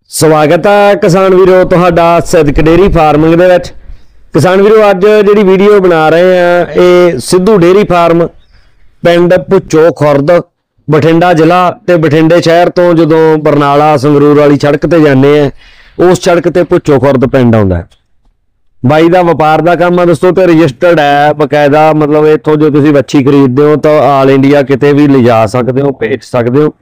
स्वागत है किसान वीरो तुहाडा सिद्दक डेयरी फार्मिंग दे विच। किसान वीरो अज जिहड़ी वीडियो बना रहे हैं ये सिद्धू डेयरी फार्म पिंड भुच्चो खुरद बठिंडा जिला ते बठिंडे शहर तो जदों बरनाला संगरूर वाली सड़क ते जाने हैं उस सड़क ते भुच्चो खुरद पिंड आउंदा है। बाई दा व्यापार दा काम है दोस्तों ते रजिस्टर्ड है बकायदा, मतलब इत्थों जो तुसीं वच्छी खरीदते हो तो आल इंडिया किते भी लिजा सकते हो, भेज सकते हो।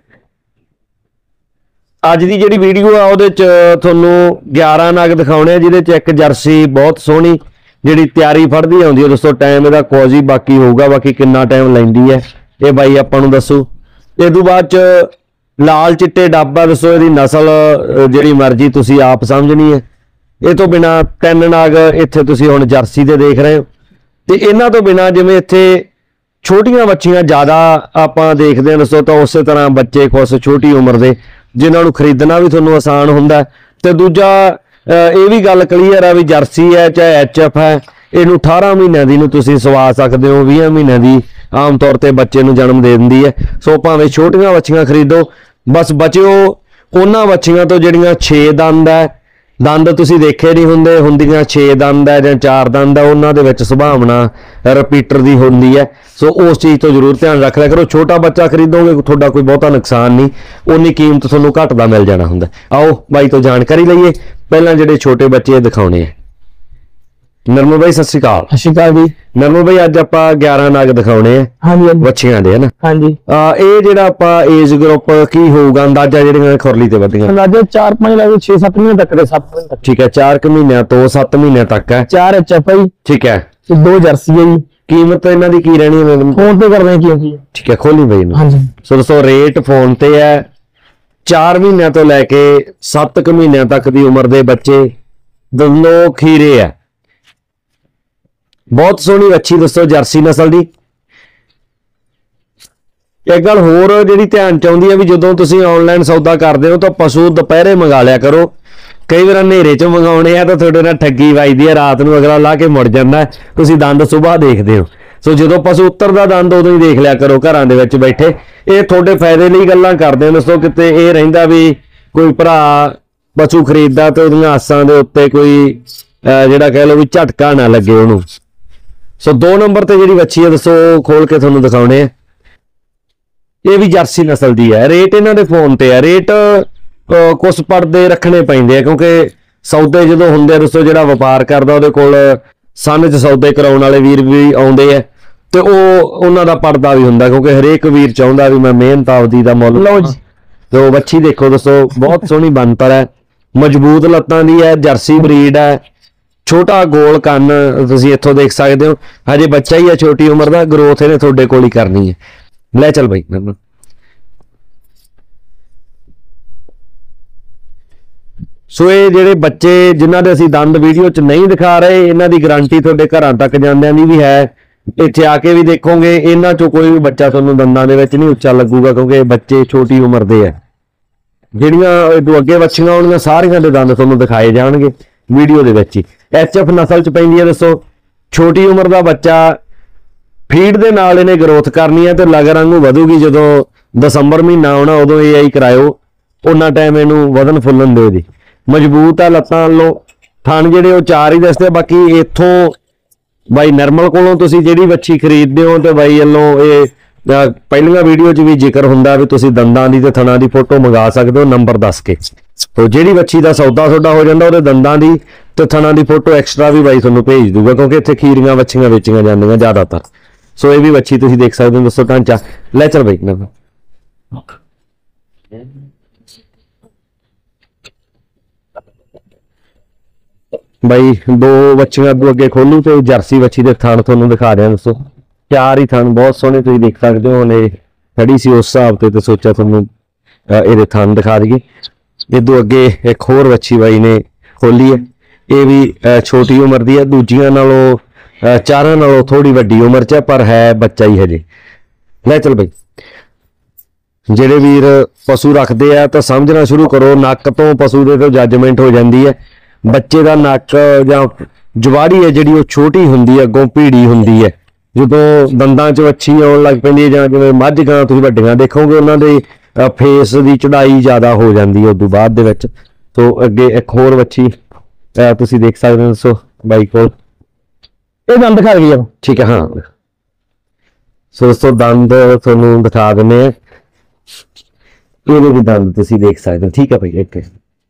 अज की जी वीडियो आ उहदे च तुहानू 11 नग दिखाने जिहदे च एक जर्सी बहुत सोहनी जिहड़ी तैयारी फड़दी आउंदी है दोस्तों। टाइम इहदा कुछ ही बाकी होगा, बाकी कितना टाइम लैंदी है ये बाई आपां नू दस्सू। इस तों बाद च लाल चिट्टे डब्बा दसो इहदी नस्ल जिहड़ी मर्जी तुसीं आप समझनी है। ये तो बिना 3 नग इत्थे तुसीं हुण जर्सी दे देख रहे हो ते इन्हां तो बिना जिवें इत्थे छोटियां बच्चियां ज़्यादा आपां देखदे हां दोस्तों, तो उस तरह बच्चे खुश छोटी उम्र दे जिन्हां नूं खरीदना भी तुहानूं आसान हुंदा। ते दूजा ये भी गल क्लीयर है भी जर्सी है चाहे HF है इहनूं 18 महीनों दी नूं तुसीं सवा सकदे हो, 20 महीनों दी आम तौर पर बच्चे नूं जन्म दे दिंदी है। सो भावें छोटियां बच्चियां खरीदो, बस बचिओ उन्हां बच्चियां तो जिहड़ियां 6 दंद है, दंद तुसीं देखे नहीं हुंदे, हुंदियां 6 दंद है जां 4 दंद है, उन्हां दे विच संभावना रिपीटर दी हुंदी है। सो उस चीज़ तो जरूर ध्यान रख लिया करो। छोटा बच्चा खरीदोगे तुहाडा कोई बहुता नुकसान नहीं, उन्नी कीमत तुहानूं घट दा मिल जाना हुंदा। आओ बाई तो जानकारी लईए। पहलां जिहड़े छोटे बच्चे दिखाउणे है। नरमल भाई सत श्री अकाल। सत श्री अकाल जी। नरमल भाई अज आपां 11 नग दिखाउणे है। हाँ जी बच्चियां दे है ना। हाँ जी। ये जिहड़ा आपां एज ग्रुप की होऊगा अंदाजा जिहड़ियां खुरली ते वधियां अंदाजा 4-5 लगे 6-7 महीने तक दे 7 महीने तक। ठीक है, 4 महीनों तो 7 महीनों तक है। 4 HF है ठीक है, 2 जर्सी है जी। कीमत इन्हां दी की रहनी है? फोन पे करदे की? ठीक है, खोली भाई। हाँ जी। सो दोस्तों रेट फोन ते है। 4 महीनों तो लैके 7 महीनों तक दी उम्र दे बच्चे दोनों खीरे है। बहुत सोहनी अच्छी दोस्तों जर्सी नस्ल दी। एक गल होर जिहड़ी ध्यान चाहुंदी है भी जदों तुसीं ऑनलाइन सौदा करदे हो तो पशु दोपहरे मंगा लिया करो। कई बार नेरे च मंगाउणे आ तो तुहाडे नाल ठगी वजदी है, रात नूं अगला ला के मुड़ जांदा है, तुसीं दंद सुबह देखदे हो। सो जदों पशु उतरदा दंद उदों ही देख लिया करो घरां दे विच बैठे। ये तुहाडे फायदे लई गल्लां करदे हो दोस्तों। किते ये रहिंदा भी कोई भरा पशु खरीददा ते उहदियां आसां दे उत्ते कोई जिहड़ा कह लो भी झटका ना लगे उहनूं। सो 2 नंबर ते जिहड़ी बच्ची है दोस्तों खोल के तुहानूं दिखाउणे है। ये भी जर्सी नस्ल दी है। रेट इन्हां दे फोन ते है। रेट कुछ पर्दे रखने पैंदे क्योंकि सौदे जो होंगे दोस्तों जिहड़ा व्यापार करदा उहदे कोल सन च सौदे कराउण वाले वीर भी आउंदे है ते उन्हां दा पर्दा भी हुंदा क्योंकि हरेक वीर चाहुंदा भी मैं मेहनत आवदी दा मुੱਲ। लो जी तो बच्ची देखो दोस्तों बहुत सोहनी बनतर है, मजबूत लत्तां दी है, जर्सी ब्रीड है, छोटा गोल कन तुसीं इत्थों देख सकते हो। हजे बच्चा ही है, छोटी उम्र का, ग्रोथ इहने तुहाडे कोल ही करनी है। ले चल भाई। सो ये जिहड़े बच्चे जिन्हां दे असीं दंद वीडियो च नहीं दिखा रहे इन्हां दी गारंटी तुहाडे घरां तक जांदियां दी भी है। इत्थे आके भी देखोगे इन्हां चों कोई भी बच्चा तुहानूं दंदां दे विच नहीं उच्चा लगूगा क्योंकि बच्चे छोटी उम्र दे है। जिहड़ियां इदों अगे बच्चियां होणगीਆਂ सारियां दे दंद तुहानूं दिखाए जाणगे वीडियो दे विच ही। HF नस्ल च पैंदी है दोस्तों। छोटी उम्र का बच्चा फीड दे नाल इहने ग्रोथ करनी है ते लग रंगू वधूगी। जदों दसंबर महीना आउणा उदों ये आई करायो, उन्ना टाइम इहनूं वधन फुੱਲਣ दिओ जी। मजबूत है लत्तां वालों, थण जिहड़े वो 4 ही दसदे। बाकी इत्थों बाई नरमल कोलों तुसीं जिहड़ी बच्ची खरीददे हो ते बाई वालों ये पहलियां वीडियो च भी जिक्र हुंदा भी तुसीं दंदां दी ते थणां दी फोटो मंगा सकदे हो नंबर दस के। तो जिहड़ी बच्ची दा सौदा तुहाडा हो जांदा उहदे दंदां दी ते थणां दी फोटो एक्स्ट्रा भी बाई तुहानूं भेज दूगा क्योंकि इत्थे खीरियां बच्चियां वेचियां जांदियां ज़्यादातर। सो ये भी बच्ची तुसीं देख सकदे हो दोस्तों ढांचा। ले चल बाई नरमल। भाई 2 बच्चियां अगे खोलू तो जर्सी बच्ची के थण तुहानूं दिखा रहा दोस्तों। 4 ही थण बहुत सोहने तुसीं देख सकते हो। हुण खड़ी सी उस हिसाब ते सोचा तुहानूं इहदे थण दिखा दईए। इदों अगे एक होर बच्ची बाई ने खोली है। ये भी छोटी उम्र की है, दूजियां नालों 4 नालों थोड़ी वड्डी उम्र च पर है बच्चा ही हजे। ले चल भाई। जिहड़े वीर पशु रखते हैं तो समझना शुरू करो नक तो पशु दे तो जजमेंट हो जाती है। बच्चे का नक जां जवाड़ी है जिहड़ी छोटी हुंदी है, अगों भीड़ी हुंदी है। जदों दंदां च वच्छी आउण लग पैंदी है जां जिवें मੱਝ गां तुसीं वड्डियां देखोगे उन्हां दे फेस की चढ़ाई ज़्यादा हो जाती है उदों बाद दे विच। ਸੋ ਅੱਗੇ ਇੱਕ ਹੋਰ ਵੱਛੀ ਤੁਸੀਂ ਦੇਖ ਸਕਦੇ ਹੋ ਦੋਸਤੋ ਬਾਈ ਕੋਲ। ਇਹ ਦੰਦ ਦਿਖਾ ਗਈ ਆ। ਠੀਕ ਹੈ, ਹਾਂ। ਸੋ ਦੋਸਤੋ ਦੰਦ ਤੁਹਾਨੂੰ ਦਿਖਾ ਦਿੰਦੇ ਆ, ਇਹਦੇ ਵੀ ਦੰਦ ਤੁਸੀਂ ਦੇਖ ਸਕਦੇ ਹੋ। ਠੀਕ ਹੈ ਭਾਈ, ਇੱਕ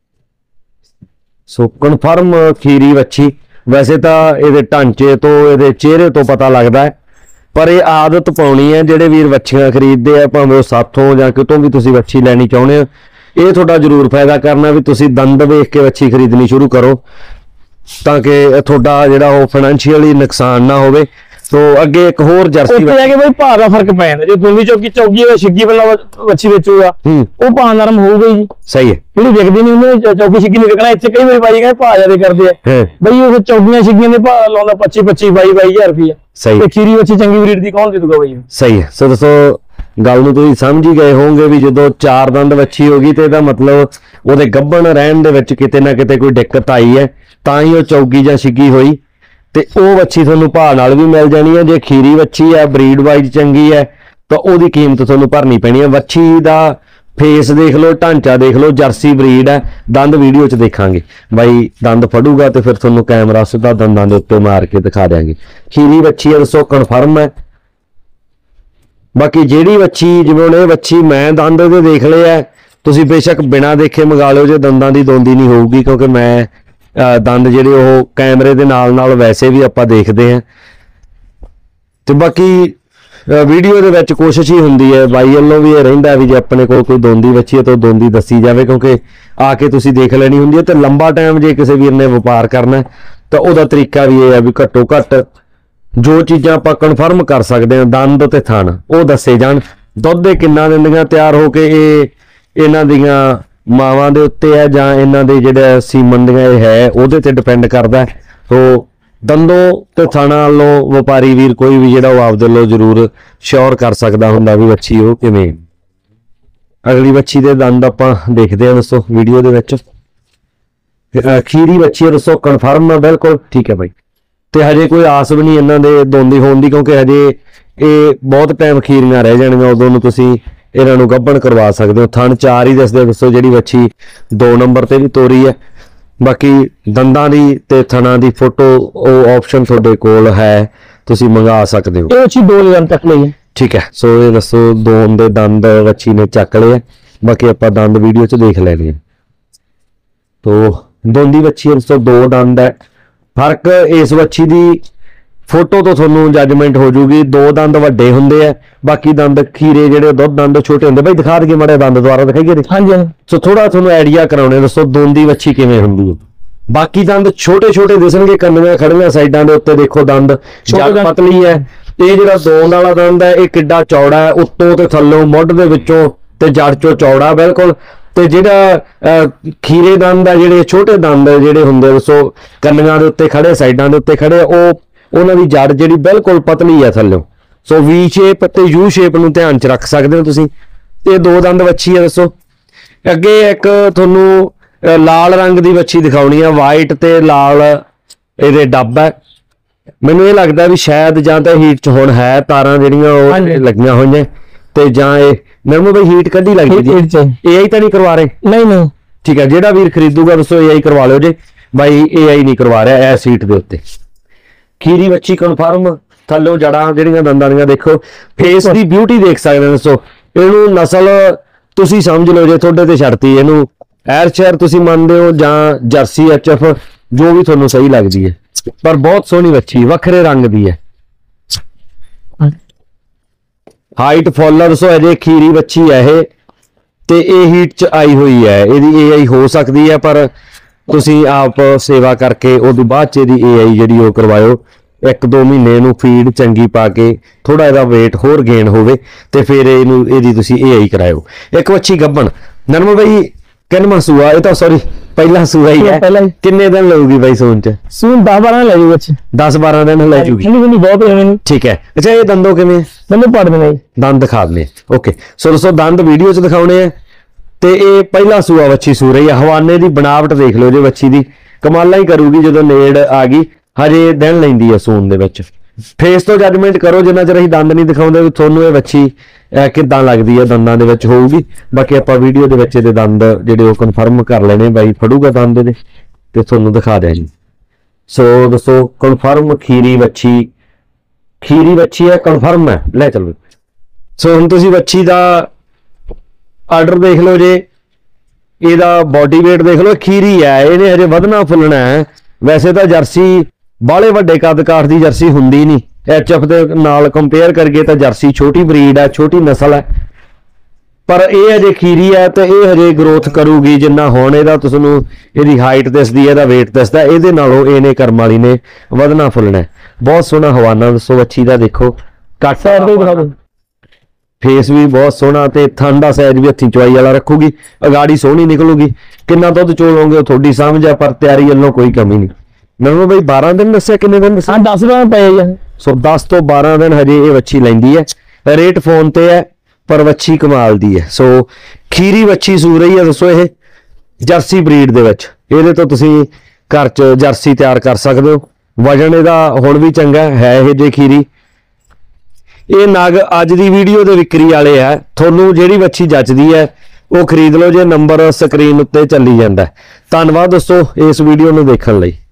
ਸੋ ਕਨਫਰਮ ਖੀਰੀ ਵੱਛੀ। ਵੈਸੇ ਤਾਂ ਇਹਦੇ ਢਾਂਚੇ ਤੋਂ, ਇਹਦੇ ਚਿਹਰੇ ਤੋਂ ਪਤਾ ਲੱਗਦਾ ਹੈ, ਪਰ ਇਹ ਆਦਤ ਪਾਉਣੀ ਹੈ ਜਿਹੜੇ ਵੀਰ ਵੱਛੀਆਂ ਖਰੀਦਦੇ ਆ, ਭਾਵੇਂ ਉਹ ਸਾਥੋਂ ਜਾਂ ਕਿਤੋਂ ਵੀ ਤੁਸੀਂ ਵੱਛੀ ਲੈਣੀ ਚਾਹੁੰਦੇ ਹੋ, ਇਹ ਤੁਹਾਡਾ ਜ਼ਰੂਰ ਫਾਇਦਾ ਕਰਨਾ ਵੀ ਤੁਸੀਂ ਦੰਦ ਵੇਖ ਕੇ ਵੱਛੀ ਖਰੀਦਣੀ ਸ਼ੁਰੂ ਕਰੋ, ਤਾਂ ਕਿ ਤੁਹਾਡਾ ਜਿਹੜਾ ਉਹ ਫਾਈਨੈਂਸ਼ੀਅਲੀ ਨੁਕਸਾਨ ਨਾ ਹੋਵੇ। ਸੋ ਅੱਗੇ ਇੱਕ ਹੋਰ ਜਰਸੀ ਉੱਥੇ ਜਾ ਕੇ ਬਈ ਭਾਅ ਦਾ ਫਰਕ ਪੈ ਜਾਂਦਾ। ਜੇ ਦੋਨੀ ਚੌਗੀ ਹੋਵੇ ਛਿੱਗੀ ਵਾਲਾ ਵੱਛੀ ਵੇਚੂਗਾ, ਉਹ ਭਾਅ ਨਰਮ ਹੋਊਗਾ ਜੀ। ਸਹੀ ਹੈ। ਜਿਹੜੀ ਵਿਕਦੀ ਨਹੀਂ ਉਹਨੇ ਚੌਗੀ ਛਿੱਗੀ ਨਹੀਂ ਵਿਕਣਾ। ਇੱਥੇ ਕਈ ਵਾਰੀ ਬਾਈ ਕਹਿੰਦੇ ਭਾਅ ਜ਼ਿਆਦਾ ਕਰਦੇ ਆ ਬਈ, ਉਹ ਚੌਗੀਆਂ ਛਿੱਗੀਆਂ ਦੇ ਭਾਅ ਲਾਉਂਦਾ 25 22 ਹਜ਼ਾਰ ਰੁਪਇਆ। ਸਹੀ। ਤੇ ਖੀਰੀ ਵੱਛੀ ਚੰਗੀ ਬਰੀਡ ਦੀ ਕੌਣ ਦੇ ਦੂਗਾ ਬਈ? ਸਹੀ ਹੈ। ਸੋ ਦੱਸੋ ਗੱਲ ਨੂੰ ਤੁਸੀਂ ਸਮਝ ਹੀ ਗਏ ਹੋਵੋਗੇ ਵੀ ਜਦੋਂ 4 ਦੰਦ ਵੱਛੀ ਹੋ ਗਈ ਤੇ ਇਹਦਾ ਮਤਲਬ ਉਹਦੇ ਗੱਭਣ ਰਹਿਣ ਦੇ ਵਿੱਚ ਕਿਤੇ ਨਾ ਕਿਤੇ ਕੋਈ ਦਿੱਕਤ ਆਈ ਹੈ, ਤਾਂ ਹੀ ਉਹ ਚੌਗੀ ਜਾਂ ਛਿੱਗੀ ਹੋਈ। ਤੇ ਉਹ ਵੱਛੀ ਤੁਹਾਨੂੰ ਭਾਅ ਨਾਲ ਵੀ ਮਿਲ ਜਾਣੀ ਹੈ। ਜੇ ਖੀਰੀ ਵੱਛੀ ਹੈ, ਬਰੀਡ ਵਾਈਜ਼ ਚੰਗੀ ਹੈ, ਤਾਂ ਉਹਦੀ ਕੀਮਤ ਤੁਹਾਨੂੰ ਭਰਨੀ ਪੈਣੀ ਹੈ। ਵੱਛੀ ਦਾ ਫੇਸ ਦੇਖ ਲਓ, ਢਾਂਚਾ ਦੇਖ ਲਓ, ਜਰਸੀ ਬਰੀਡ ਹੈ। ਦੰਦ ਵੀਡੀਓ 'ਚ ਦੇਖਾਂਗੇ ਬਾਈ, ਦੰਦ ਫੜੂਗਾ ਤੇ ਫਿਰ ਤੁਹਾਨੂੰ ਕੈਮਰਾ ਸਿੱਧਾ ਦੰਦਾਂ ਦੇ ਉੱਤੇ ਮਾਰ ਕੇ ਦਿਖਾ ਦਿਆਂਗੇ। ਖੀਰੀ ਵੱਛੀ ਹੈ ਦੱਸੋ, ਕਨਫਰਮ ਹੈ। ਬਾਕੀ ਜਿਹੜੀ ਵੱਛੀ, ਜਿਵੇਂ ਇਹ ਵੱਛੀ ਮੈਂ ਦੰਦ ਇਹਦੇ ਦੇਖ ਲਏ ਹੈ, ਤੁਸੀਂ ਬੇਸ਼ੱਕ ਬਿਨਾਂ ਦੇਖੇ ਮੰਗਾ ਲਿਓ ਜੇ ਦੰਦਾਂ ਦੀ ਦੋਂਦੀ ਨਹੀਂ ਹੋਊਗੀ, ਕਿਉਂਕਿ ਮੈਂ ਦੰਦ ਜਿਹੜੇ ਉਹ ਕੈਮਰੇ ਦੇ ਨਾਲ ਵੈਸੇ ਵੀ ਆਪਾਂ ਦੇਖਦੇ ਹਾਂ। ਤੇ ਬਾਕੀ ਵੀਡੀਓ ਦੇ ਵਿੱਚ ਕੋਸ਼ਿਸ਼ ਹੀ ਹੁੰਦੀ ਹੈ ਬਾਈ ਵੱਲੋਂ ਵੀ ਇਹ ਰਹਿੰਦਾ ਵੀ ਜੇ ਆਪਣੇ ਕੋਲ ਕੋਈ ਦੋਂਦੀ ਵੱਛੀ ਹੈ ਤਾਂ ਦੋਂਦੀ ਦੱਸੀ ਜਾਵੇ, ਕਿਉਂਕਿ ਆ ਕੇ ਤੁਸੀਂ ਦੇਖ ਲੈਣੀ ਹੁੰਦੀ ਹੈ। ਤੇ ਲੰਬਾ ਟਾਈਮ ਜੇ ਕਿਸੇ ਵੀਰ ਨੇ ਵਪਾਰ ਕਰਨਾ ਤਾਂ ਉਹਦਾ ਤਰੀਕਾ ਵੀ ਇਹ ਹੈ ਵੀ ਘੱਟੋ ਘੱਟ ਜੋ ਚੀਜ਼ਾਂ ਆਪਾਂ ਕਨਫਰਮ ਕਰ ਸਕਦੇ ਹਾਂ, ਦੰਦ ਤੇ ਥਣ, ਉਹ ਦੱਸੇ ਜਾਣ। ਦੁੱਧ ਦੇ ਕਿੰਨਾ ਦਿੰਦੀਆਂ ਤਿਆਰ ਹੋ ਕੇ, ਇਹ ਇਹਨਾਂ ਦੀਆਂ ਮਾਵਾਂ ਦੇ ਉੱਤੇ ਹੈ ਜਾਂ ਇਹਨਾਂ ਦੇ ਜਿਹੜੇ ਸੀਮਨ ਦੀਆਂ ਇਹ ਹੈ ਉਹਦੇ ਤੇ ਡਿਪੈਂਡ ਕਰਦਾ। ਸੋ ਦੰਦੋਂ ਤੇ ਥਾਣਾ ਵੱਲੋਂ ਵਪਾਰੀ ਵੀਰ ਕੋਈ ਵੀ ਜਿਹੜਾ ਉਹ ਆਪਦੇ ਵੱਲੋਂ ਜ਼ਰੂਰ ਸ਼ੋਰ ਕਰ ਸਕਦਾ ਹੁੰਦਾ ਵੀ ਵੱਛੀ ਉਹ ਕਿਵੇਂ। ਅਗਲੀ ਵੱਛੀ ਦੇ ਦੰਦ ਆਪਾਂ ਦੇਖਦੇ ਹਾਂ ਦੋਸਤੋ ਵੀਡੀਓ ਦੇ ਵਿੱਚ। ਖੀਰੀ ਵੱਛੀ ਦੱਸੋ, ਕਨਫਰਮ ਹੈ? ਬਿਲਕੁਲ ਠੀਕ ਹੈ ਬਾਈ। ਤੇ ਹਜੇ ਕੋਈ ਆਸ ਵੀ ਨਹੀਂ ਇਹਨਾਂ ਦੇ ਦੋਂਦੀ ਹੋਣ ਦੀ, ਕਿਉਂਕਿ ਹਜੇ ਇਹ ਬਹੁਤ ਟਾਈਮ ਖੀਰੀਆਂ ਰਹਿ ਜਾਣਗੀਆਂ, ਉਦੋਂ ਨੂੰ ਤੁਸੀਂ ਇਹਨਾਂ ਨੂੰ ਗੱਭਣ ਕਰਵਾ ਸਕਦੇ ਹੋ। ਥਣ 4 ਹੀ ਦੱਸਦੇ ਦੱਸੋ, ਜਿਹੜੀ ਵੱਛੀ 2 ਨੰਬਰ ਤੇ ਵੀ ਤੋਰੀ ਹੈ। ਬਾਕੀ ਦੰਦਾਂ ਦੀ ਤੇ ਥਣਾਂ ਦੀ ਫੋਟੋ ਉਹ ਆਪਸ਼ਨ ਤੁਹਾਡੇ ਕੋਲ ਹੈ, ਤੁਸੀਂ ਮੰਗਾ ਸਕਦੇ ਹੋ। ਇਹ ਵੱਛੀ 2 ਦੰਦ ਤੱਕ ਲਈ ਹੈ। ਠੀਕ ਹੈ। ਸੋ ਇਹ ਦੱਸੋ 2 ਦੇ ਦੰਦ ਵੱਛੀ ਨੇ ਚੱਕ ਲਏ ਆ, ਬਾਕੀ ਆਪਾਂ ਦੰਦ ਵੀਡੀਓ 'ਚ ਦੇਖ ਲੈਣੇ ਆ। ਤੋ ਦੋਂਦੀ ਵੱਛੀ ਦੱਸੋ 2 ਦੰਦ ਹੈ। ਫਰਕ ਇਸ ਵੱਛੀ ਦੀ ਫੋਟੋ ਤੋਂ ਤੁਹਾਨੂੰ ਜੱਜਮੈਂਟ ਹੋ ਜੂਗੀ। 2 ਦੰਦ ਵੱਡੇ ਹੁੰਦੇ ਆ, ਬਾਕੀ ਦੰਦ ਖੀਰੇ ਜਿਹੜੇ ਦੁੱਧ ਦੰਦ ਛੋਟੇ ਹੁੰਦੇ। ਬਾਈ ਦਿਖਾ ਦਈਏ ਮਾੜੇ ਦੰਦ ਦੁਆਰਾ ਦਿਖਾਈਏ। ਹਾਂਜੀ। ਸੋ ਥੋੜਾ ਤੁਹਾਨੂੰ ਆਈਡੀਆ ਕਰਾਉਣੇ ਦੱਸੋ ਦੋਂਦੀ ਵੱਛੀ ਕਿਵੇਂ ਹੁੰਦੀ ਹੈ। ਬਾਕੀ ਦੰਦ ਛੋਟੇ ਛੋਟੇ ਦਿਸਣਗੇ, ਕੰਨੀਆਂ ਖੜੀਆਂ ਸਾਈਡਾਂ ਦੇ ਉੱਤੇ ਦੇਖੋ ਦੰਦ ਜੜ ਪਤਲੀ ਹੈ। ਇਹ ਜਿਹੜਾ ਦੋਂਦ ਵਾਲਾ ਦੰਦ ਹੈ ਇਹ ਕਿੱਡਾ ਚੌੜਾ ਹੈ, ਉੱਤੋਂ ਤੇ ਥੱਲੋਂ ਮੁੱਢ ਦੇ ਵਿੱਚੋਂ ਤੇ ਜੜ ਚੋਂ ਚੌੜਾ ਬਿਲਕੁਲ। ਤੇ ਜਿਹੜਾ ਖੀਰੇ ਦੰਦ ਹੈ, ਜਿਹੜੇ ਛੋਟੇ ਦੰਦ ਜਿਹੜੇ ਹੁੰਦੇ ਦੱਸੋ ਕੰਨੀਆਂ ਦੇ ਉੱਤੇ ਖੜੇ, ਸਾਈਡਾਂ ਦੇ ਉੱਤੇ ਖੜੇ, ਉਹਨਾਂ ਦੀ ਜੜ ਜਿਹੜੀ ਬਿਲਕੁਲ ਪਤਲੀ ਹੈ ਥੱਲੋਂ। ਸੋ ਵੀ ਸ਼ੇਪ ਤੇ ਯੂ ਸ਼ੇਪ ਨੂੰ ਧਿਆਨ 'ਚ ਰੱਖ ਸਕਦੇ ਹੋ ਤੁਸੀਂ। ਇਹ 2 ਦੰਦ ਵੱਛੀ ਹੈ ਦੱਸੋ। ਅੱਗੇ ਇੱਕ ਤੁਹਾਨੂੰ ਲਾਲ ਰੰਗ ਦੀ ਵੱਛੀ ਦਿਖਾਉਣੀ ਆ, ਵਾਈਟ ਤੇ ਲਾਲ ਇਹਦੇ ਡੱਬ ਹੈ। ਮੈਨੂੰ ਇਹ ਲੱਗਦਾ ਵੀ ਸ਼ਾਇਦ ਜਾਂ ਤਾਂ ਹੀਟ 'ਚ ਹੁਣ ਹੈ, ਤਾਰਾਂ ਜਿਹੜੀਆਂ ਉਹ ਲੱਗੀਆਂ ਹੋਈਆਂ, ਤੇ ਜਾਂ ਇਹ ਮੈਨੂੰ ਬਈ ਹੀਟ ਕੱਢੀ ਲੱਗਦੀ ਜੀ। AI ਤਾਂ ਨਹੀਂ ਕਰਵਾ ਰਹੇ? ਨਹੀਂ। ਠੀਕ ਹੈ। ਜਿਹੜਾ ਵੀਰ ਖਰੀਦੂਗਾ ਦੱਸੋ AI ਕਰਵਾ ਲਿਓ ਜੇ ਬਾਈ, AI ਨਹੀਂ ਕਰਵਾ ਰਿਹਾ ਇਸ ਸੀਟ ਦੇ ਉੱਤੇ। ਖੀਰੀ ਵੱਛੀ ਕਨਫਰਮ, ਥੱਲੋਂ ਜੜਾਂ ਜਿਹੜੀਆਂ ਦੰਦਾਂ ਦੀਆਂ ਦੇਖੋ, ਫੇਸ ਦੀ ਬਿਊਟੀ ਦੇਖ ਸਕਦੇ ਹੋ ਦੱਸੋ। ਇਹਨੂੰ ਨਸਲ ਤੁਸੀਂ ਸਮਝ ਲਓ ਜੇ ਤੁਹਾਡੇ ਤੇ ਛੱਡਤੀ, ਇਹਨੂੰ ਐਰਸ਼ਰ ਤੁਸੀਂ ਮੰਨਦੇ ਹੋ ਜਾਂ ਜਰਸੀ HF, ਜੋ ਵੀ ਤੁਹਾਨੂੰ ਸਹੀ ਲੱਗਦੀ ਹੈ, ਪਰ ਬਹੁਤ ਸੋਹਣੀ ਵੱਛੀ, ਵੱਖਰੇ ਰੰਗ ਦੀ ਹੈ। ਹਾਈਟ ਫੁੱਲ ਆ ਦੱਸੋ। ਅਜੇ ਖੀਰੀ ਵੱਛੀ ਹੈ ਇਹ, ਤੇ ਇਹ ਹੀਟ 'ਚ ਆਈ ਹੋਈ ਹੈ। ਇਹਦੀ AI ਹੋ ਸਕਦੀ ਹੈ, ਪਰ ਤੁਸੀਂ ਆਪ ਸੇਵਾ ਕਰਕੇ ਉਹਦੇ ਬਾਅਦ 'ਚ ਇਹਦੀ AI ਜਿਹੜੀ ਉਹ ਕਰਵਾਇਓ। 1-2 ਮਹੀਨੇ ਨੂੰ ਫੀਡ ਚੰਗੀ ਪਾ ਕੇ ਥੋੜਾ ਇਹਦਾ weight ਹੋਰ ਗੇਨ ਹੋਵੇ ਤੇ ਫਿਰ ਇਹਦੀ ਤੁਸੀਂ AI ਕਰਾਇਓ। ਇੱਕ ਵੱਛੀ ਗੱਭਣ ਨਰਮਲ ਬਾਈ, ਕਿੰਨਵਾਂ ਸੂਆ? ਇਹ ਤਾਂ ਸੌਰੀ ਪਹਿਲਾ ਸੂਆ ਹੀ ਹੈ। ਕਿੰਨੇ ਦਿਨ ਲਊਗੀ ਬਾਈ ਸੂਣ 'ਚ? ਸੂਣ 10-12 ਲੈ ਜੂ ਬੱਚੇ। 10-12 ਦਿਨ ਲੈ ਜੂਗੀ। ਬਹੁਤ ਮੈਨੂੰ। ਠੀਕ ਹੈ। ਅੱਛਾ, ਇਹ ਦੰਦੋਂ ਕਿਵੇਂ? ਦੰਦੋਂ ਪੜ ਦੇਣੇ, ਦੰਦ ਦਿਖਾ ਦਨੇ। ਓਕੇ। ਸੋ ਦੋਸਤੋ ਦੰਦ ਵੀਡੀਓ 'ਚ ਦਿਖਾਉਣੇ ਆ। ਤੇ ਇਹ ਪਹਿਲਾ ਸੂਆ ਵੱਛੀ ਸੂ ਰਹੀ ਹੈ। ਹਵਾਨੇ ਦੀ ਬਣਾਵਟ ਦੇਖ ਲਓ ਜੇ ਵੱਛੀ ਦੀ, ਕਮਾਲਾਂ ਹੀ ਕਰੂਗੀ ਜਦੋਂ ਨੇੜ ਆ ਗਈ। ਹਜੇ ਦਿਨ ਲੈਂਦੀ ਹੈ ਸੂਣ ਦੇ ਵਿੱਚ। ਫੇਸ ਤੋਂ ਜੱਜਮੈਂਟ ਕਰੋ, ਜਿੰਨਾ ਚਿਰ ਅਸੀਂ ਦੰਦ ਨਹੀਂ ਦਿਖਾਉਂਦੇ ਵੀ ਤੁਹਾਨੂੰ ਇਹ ਵੱਛੀ ਕਿੱਦਾਂ ਲੱਗਦੀ ਹੈ, ਦੰਦਾਂ ਦੇ ਵਿੱਚ ਹੋਊਗੀ। ਬਾਕੀ ਆਪਾਂ ਵੀਡੀਓ ਦੇ ਵਿੱਚ ਇਹਦੇ ਦੰਦ ਜਿਹੜੇ ਉਹ ਕਨਫਰਮ ਕਰ ਲੈਣੇ, ਬਾਈ ਫੜੂਗਾ ਦੰਦ ਇਹਦੇ ਤੇ ਤੁਹਾਨੂੰ ਦਿਖਾ ਦਿਆਂ ਜੀ। ਸੋ ਦੋਸਤੋ ਕਨਫਰਮ ਖੀਰੀ ਵੱਛੀ ਹੈ, ਕਨਫਰਮ ਹੈ। ਲੈ ਚਲੋ। ਸੋ ਹੁਣ ਤੁਸੀਂ ਵੱਛੀ ਦਾ ਆਰਡਰ ਦੇਖ ਲਓ ਜੇ, ਇਹਦਾ ਬੋਡੀ weight ਦੇਖ ਲਓ, ਖੀਰੀ ਹੈ, ਇਹਨੇ ਹਜੇ ਵਧਣਾ ਫੁੱਲਣਾ ਹੈ। ਵੈਸੇ ਤਾਂ ਜਰਸੀ ਬਾਹਲੇ ਵੱਡੇ ਕੱਦ ਕਾਠ ਦੀ ਜਰਸੀ ਹੁੰਦੀ ਨਹੀਂ, HF ਦੇ ਨਾਲ ਕੰਪੇਅਰ ਕਰਕੇ ਤਾਂ ਜਰਸੀ ਛੋਟੀ ਬਰੀਡ ਹੈ, ਛੋਟੀ ਨਸਲ ਹੈ, ਪਰ ਇਹ ਹਜੇ ਖੀਰੀ ਹੈ ਤੇ ਇਹ ਹਜੇ ਗਰੋਥ ਕਰੂਗੀ। ਜਿੰਨਾ ਹੁਣ ਇਹਦਾ ਤੁਹਾਨੂੰ ਇਹਦੀ ਹਾਈਟ ਦਿਸਦੀ ਹੈ, ਇਹਦਾ weight ਦਿਸਦਾ, ਇਹਦੇ ਨਾਲੋਂ ਇਹਨੇ ਕਰਮ ਵਾਲੀ ਨੇ ਵਧਣਾ ਫੁੱਲਣਾ। ਬਹੁਤ ਸੋਹਣਾ ਹਵਾਨਾ ਦੱਸੋ ਵੱਛੀ ਦਾ, ਦੇਖੋ ਕੱਟ ਸਾਈਡ ਤੇ ਦਿਖਾ ਦਿਓ, ਫੇਸ ਵੀ ਬਹੁਤ ਸੋਹਣਾ ਤੇ ਠੰਡਾ ਸਾਈਜ਼ ਵੀ ਹੱਥੀ ਚਵਾਈ ਵਾਲਾ ਰੱਖੂਗੀ, ਅਗਾੜੀ ਸੋਹਣੀ ਨਿਕਲੂਗੀ। ਕਿੰਨਾ ਦੁੱਧ ਚੋਲੋਗੇ ਉਹ ਤੁਹਾਡੀ ਸਮਝ ਆ, ਪਰ ਤਿਆਰੀ ਵੱਲੋਂ ਕੋਈ ਕਮੀ ਨਹੀਂ। ਮੈਨੂੰ ਬਈ 12 ਦਿਨ ਦੱਸਿਆ, ਕਿੰਨੇ ਦਿਨ ਦੱਸਿਆ? 10 ਦਿਨ ਪਏ ਜੀ। ਸੋ 10 ਤੋਂ 12 ਦਿਨ ਹਜੇ ਇਹ ਵੱਛੀ ਲੈਂਦੀ ਹੈ। ਰੇਟ ਫੋਨ ਤੇ ਹੈ, ਪਰ ਵੱਛੀ ਕਮਾਲ ਦੀ ਹੈ। ਸੋ ਖੀਰੀ ਵੱਛੀ ਸੂ ਰਹੀ ਹੈ ਦੱਸੋ, ਇਹ ਜਰਸੀ ਬਰੀਡ ਦੇ ਵਿੱਚ। ਇਹਦੇ ਤੋਂ ਤੁਸੀਂ ਘਰ 'ਚ ਜਰਸੀ ਤਿਆਰ ਕਰ ਸਕਦੇ ਹੋ। ਵਜਨ ਇਹਦਾ ਹੁਣ ਵੀ ਚੰਗਾ ਹੈ ਇਹ ਜੇ ਖੀਰੀ। ਇਹ ਨਗ ਅੱਜ ਦੀ ਵੀਡੀਓ ਦੇ ਵਿਕਰੀ ਵਾਲੇ ਆ, ਤੁਹਾਨੂੰ ਜਿਹੜੀ ਵੱਛੀ ਜੱਚਦੀ ਹੈ ਉਹ ਖਰੀਦ ਲਓ ਜੇ, ਨੰਬਰ ਸਕਰੀਨ ਉੱਤੇ ਚੱਲੀ ਜਾਂਦਾ। ਧੰਨਵਾਦ ਦੋਸਤੋ ਇਸ ਵੀਡੀਓ ਨੂੰ ਦੇਖਣ ਲਈ।